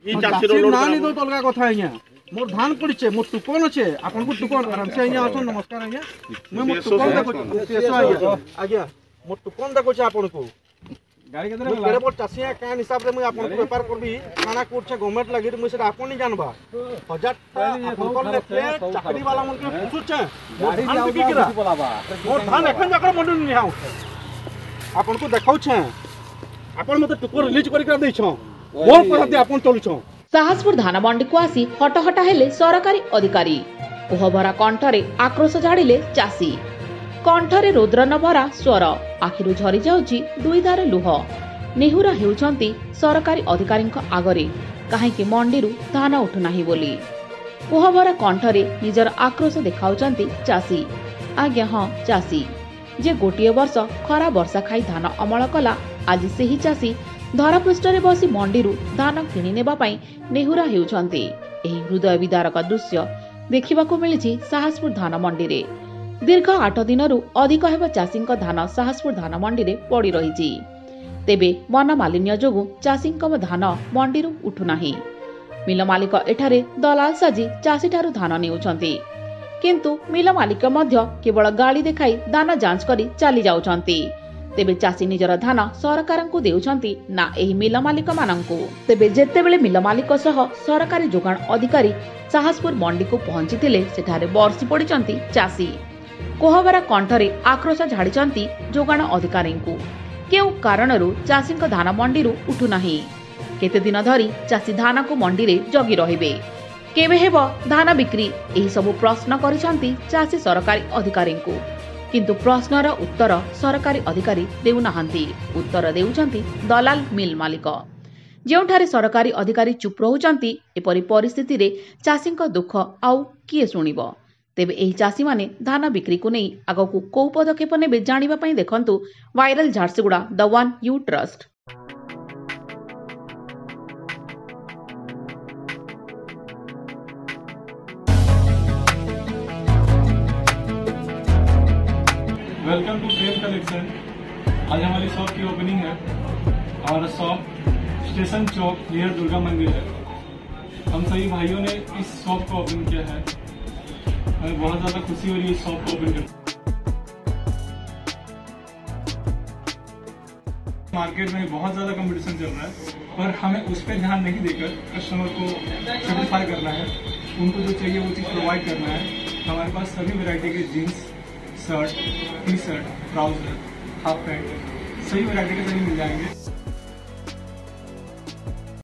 तो अलग कथा आज्ञा मोर धान पड़े मोर टुकन अच्छे आपन टुकन आराम से आज्ञा आसन नमस्कार आज्ञा मैं मोर टुकन देखो आज्ञा मोर टुकन देखो आपन को गाड़ी के केरे पर चासी कान हिसाब रे मैं आपन को व्यापार करबी खाना कोछ गवर्नमेंट लागि मैं सेटा आपन नहीं जानबा 1000 आपन को लेके चाकरी वाला मन के पूछछ गाड़ी धान बिकरा मोर धान एखन जाकर मंडल नहीं आउ आपन को देखाउ छ आपन मते टुकन रिलीज करि दै छ मोर पराते आपन चलु छ साहसपुर धान मंडी को आसी हटहटा हेले सरकारी अधिकारी कोहभरा कंठरे आक्रोश झाड़िले चाषी कंठरे रुद्रन भरा स्वर आखिरु झरी जाउची दुई धार लुह नेहुरा हेउचंती सरकारी अधिकारी आगरे काहेकि मंडीरु धान उठुनाही बोली कोहभरा कंठरे निजर आक्रोश देखाउचंती चाषी आज्ञा हाँ चाषी जे गोटे वर्ष खरा वर्षा खाई धान अमल कला आज सेही चाषी धरापृष्ठरे बसी मंडीरु धान किणी नेबा पई नेहुरा हेउचंती एही हृदय विदारक दृश्य देखिबाकू मिलिछि साहसपुर धान मंडी रे दीर्घ 8 दिनरु अधिक हेबा चाषींक धान साहसपुर धान मंडी रे पड़ी रहिछि तेबे वन मालिन्य जोगु चाषींक धान मंडीरु उठुनाही मिल मालिक एठारे दलाल साजी चाषी ठारु धान नेउछंती किंतु मिल मालिक मध्य केवल गाड़ी देखाई धान जांच करी चली जाउछंती तेबे चाषी निजर धान सरकार को देउछंती ना एही मिल मालिक मानंकु तेबे जेतेबेले मिल मालिक सह सरकारी जोगाण अधिकारी साहसपुर मंडी को पहुंचीथिले सेठारे बरसी पड़िचंती चाषी कोहभरा कंठरे आक्रोश झाड़िचंती जोगाण अधिकारी को केउ कारणरु चाषींक धान मंडीरु उठुनाही केते दिन धरी चाषी धान को मंडी रे जगी रहिबे केबे हेबो धान बिक्री एही सब प्रश्न करिसंती चाषी सरकारी अधिकारी को किंतु प्रश्नर उत्तर सरकारी अधिकारी देउनाहांती उत्तर देउचंती दलाल मिल मालिक जेउठारे सरकारी अधिकारी चुप रहुचंती एपरि परिस्थिति रे चाषींक दुख आउ किए सुनिबो तेबे एही चाषी माने धान बिक्री को नहीं आगकू को पदक्षेप नेबे जानिबा पई देखंतु viral Jharsuguda the one you trust. Welcome to frame collection. आज हमारी शॉप की ओपनिंग है और शॉप स्टेशन चौक नियर दुर्गा मंदिर है। हम सभी भाइयों ने इस शॉप को ओपन किया है। हमें बहुत ज़्यादा खुशी हो रही है इस शॉप को ओपन करके। मार्केट में बहुत ज़्यादा कंपटीशन चल रहा है पर हमें उस पर ध्यान नहीं देकर कस्टमर को सेटिस्फाई करना है, उनको जो चाहिए वो चीज़ प्रोवाइड करना है। हमारे पास सभी वैरायटी के jeans, shirt, T shirt, trouser, half pant सभी वैरायटी के सभी मिल जाएंगे।